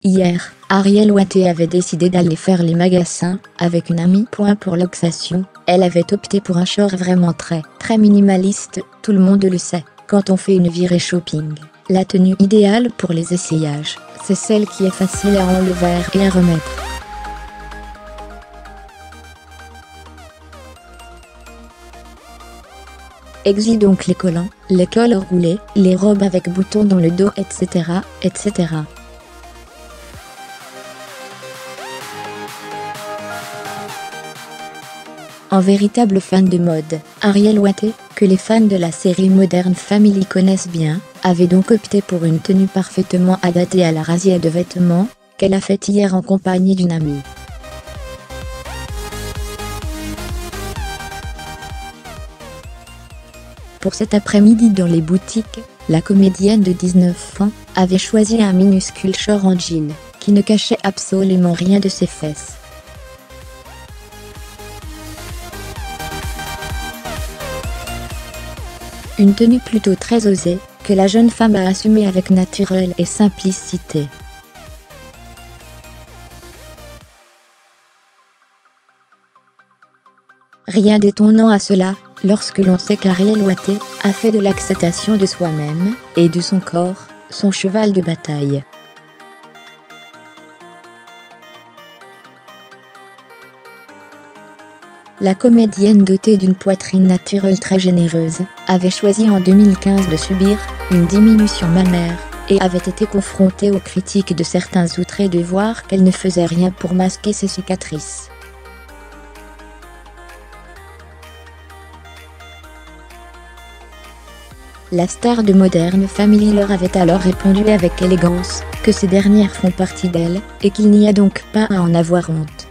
Hier, Ariel Waté avait décidé d'aller faire les magasins avec une amie. Pour l'oxation, elle avait opté pour un short vraiment très minimaliste. Tout le monde le sait, quand on fait une virée shopping, la tenue idéale pour les essayages, c'est celle qui est facile à enlever et à remettre. Exit donc les collants, les cols roulés, les robes avec boutons dans le dos, etc., etc. En véritable fan de mode, Ariel Waté, que les fans de la série Modern Family connaissent bien, avait donc opté pour une tenue parfaitement adaptée à la razzia de vêtements qu'elle a faite hier en compagnie d'une amie. Pour cet après-midi dans les boutiques, la comédienne de 19 ans avait choisi un minuscule short en jean, qui ne cachait absolument rien de ses fesses. Une tenue plutôt très osée, que la jeune femme a assumée avec naturel et simplicité. Rien d'étonnant à cela, lorsque l'on sait qu'Ariel Waté a fait de l'acceptation de soi-même et de son corps son cheval de bataille. La comédienne dotée d'une poitrine naturelle très généreuse avait choisi en 2015 de subir une diminution mammaire et avait été confrontée aux critiques de certains outrés de voir qu'elle ne faisait rien pour masquer ses cicatrices. La star de Modern Family leur avait alors répondu avec élégance que ces dernières font partie d'elle et qu'il n'y a donc pas à en avoir honte.